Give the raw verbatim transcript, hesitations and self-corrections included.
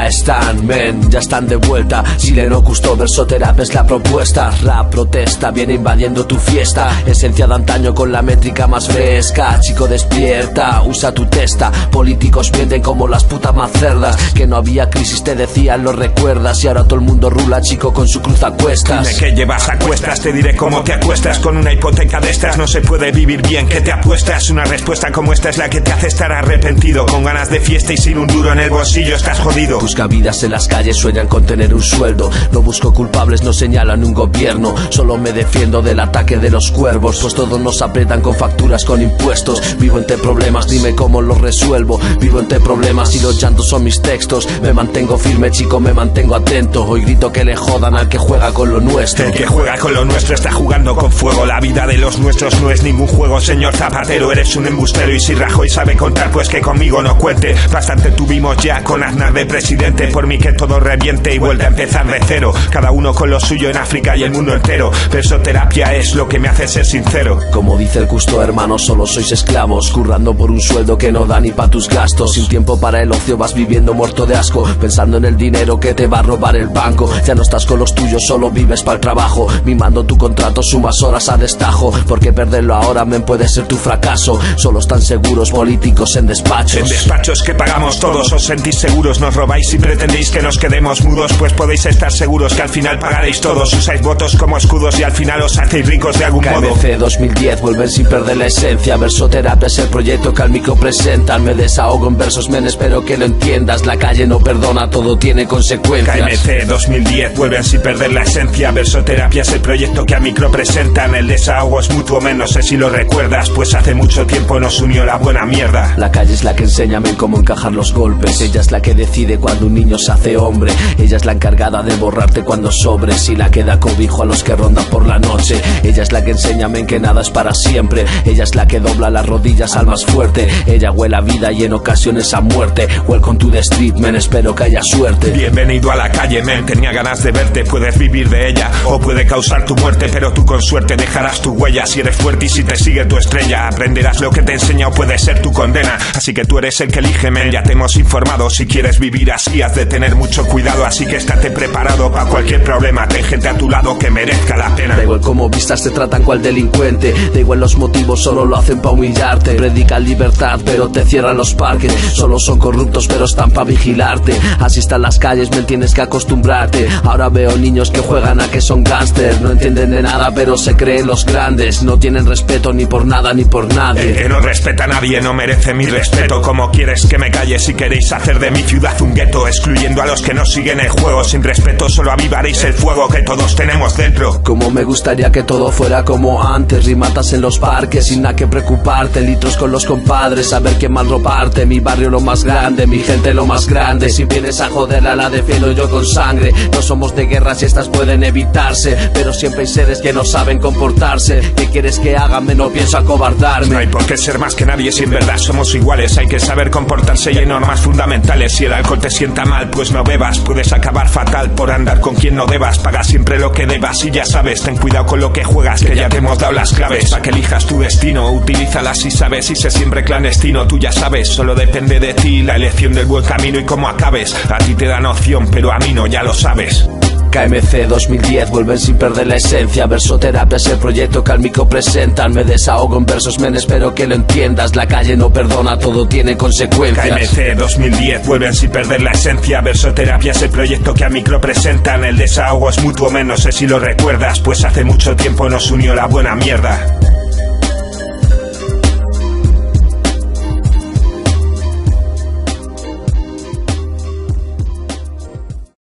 Ya están, men, ya están de vuelta. Sileno Custo, versoterapia es la propuesta. Rap protesta, viene invadiendo tu fiesta. Esencia de antaño con la métrica más fresca. Chico despierta, usa tu testa. Políticos mienten como las putas más cerdas. Que no había crisis te decían, lo recuerdas. Y ahora todo el mundo rula, chico, con su cruz a cuestas. Dime que llevas a cuestas, te diré cómo te acuestas. Con una hipoteca de estas no se puede vivir bien. ¿Qué te apuestas? Una respuesta como esta es la que te hace estar arrepentido. Con ganas de fiesta y sin un duro en el bolsillo estás jodido. Busca vidas en las calles, sueñan con tener un sueldo. No busco culpables, no señalan un gobierno. Solo me defiendo del ataque de los cuervos. Pues todos nos aprietan con facturas, con impuestos. Vivo entre problemas, dime cómo los resuelvo. Vivo entre problemas y los llantos son mis textos. Me mantengo firme, chico, me mantengo atento. Hoy grito que le jodan al que juega con lo nuestro. El que juega con lo nuestro está jugando con fuego. La vida de los nuestros no es ningún juego, señor Zapatero. Eres un embustero y si Rajoy sabe contar, pues que conmigo no cuente. Bastante tuvimos ya con Aznar de presidente. Por mí que todo reviente y vuelve a empezar de cero. Cada uno con lo suyo en África y el mundo entero. Versoterapia es lo que me hace ser sincero. Como dice el Custo, hermano, solo sois esclavos, currando por un sueldo que no da ni pa' tus gastos. Sin tiempo para el ocio vas viviendo muerto de asco, pensando en el dinero que te va a robar el banco. Ya no estás con los tuyos, solo vives para el trabajo. Mimando tu contrato, sumas horas a destajo. Porque perderlo ahora, men, puede ser tu fracaso. Solo están seguros políticos en despachos. En despachos que pagamos todos, os sentís seguros. Nos robáis y pretendéis que nos quedemos mudos. Pues podéis estar seguros que al final pagaréis todos. Usáis votos como escudos y al final os hacéis ricos de algún K M C modo. dos mil diez vuelven sin perder la esencia. Versoterapia es el proyecto que al micro presentan. Me desahogo en versos, men, espero que lo entiendas. La calle no perdona, todo tiene consecuencias. K M C dos mil diez vuelven sin perder la esencia. Versoterapia es el proyecto que a micro presentan. El desahogo es mutuo, men, no sé si lo recuerdas. Pues hace mucho tiempo nos unió la buena mierda. La calle es la que enseña, men, cómo encajar los golpes. Ella es la que decide cuando un niño se hace hombre. Ella es la encargada de borrarte cuando sobres y la que da cobijo a los que rondan por la noche. Ella es la que enseña, men, que nada es para siempre. Ella es la que dobla las rodillas al más fuerte. Ella huele a vida y en ocasiones a muerte. Welcome to the street, men, espero que haya suerte. Bienvenido a la calle, men, tenía ganas de verte. Puedes vivir de ella o puede causar tu muerte, pero tú con suerte dejarás tu huella. Si eres fuerte y si te sigue tu estrella, aprenderás lo que te enseña o puede ser tu condena. Así que tú eres el que elige, men, ya te hemos informado. Si quieres vivir así has de tener mucho cuidado. Así que estate preparado para cualquier problema. Ten gente a tu lado que merezca la pena. Da igual cómo vistas, te tratan cual delincuente. Da igual los motivos, solo lo hacen pa' humillarte. Predican libertad, pero te cierran los parques. Solo son corruptos, pero están pa' vigilarte. Así están las calles, me tienes que acostumbrarte. Ahora veo niños que juegan a que son gángsters. No entienden de nada, pero se creen los grandes. No tienen respeto ni por nada ni por nadie. El que no respeta a nadie no merece mi respeto. Como quieres que me calle si queréis hacer de mi ciudad un gueto, excluyendo a los que no siguen el juego. Sin respeto solo avivaréis el fuego que todos tenemos dentro. Como me gustaría que todo fuera como antes. Rimatas en los parques sin nada que preocuparte. Litros con los compadres, saber quién mal roparte. Mi barrio lo más grande, mi gente lo más grande. Si vienes a joderla la defiendo yo con sangre. No somos de guerras y estas pueden evitarse, pero siempre hay seres que no saben comportarse. ¿Qué quieres que haga? Me no pienso acobardarme. No hay por qué ser más que nadie si en verdad somos iguales. Hay que saber comportarse y hay normas fundamentales. Si el alcohol te sienta mal, pues no bebas. Puedes acabar fatal por andar con quien no debas. Paga siempre lo que debas y ya sabes, ten cuidado con lo que juegas, que ya te hemos dado las claves. Para que elijas tu destino, utilízalas si sabes. Y sé siempre clandestino, tú ya sabes. Solo depende de ti la elección del buen camino y cómo acabes. A ti te dan opción, pero a mí no, ya lo sabes. K M C dos mil diez vuelven sin perder la esencia. Versoterapia es el proyecto que al micro presentan. Me desahogo en versos, men, espero que lo entiendas. La calle no perdona, todo tiene consecuencias. K M C dos mil diez vuelven sin perder la esencia. Versoterapia es el proyecto que al micro presentan. El desahogo es mutuo, men, no sé si lo recuerdas. Pues hace mucho tiempo nos unió la buena mierda.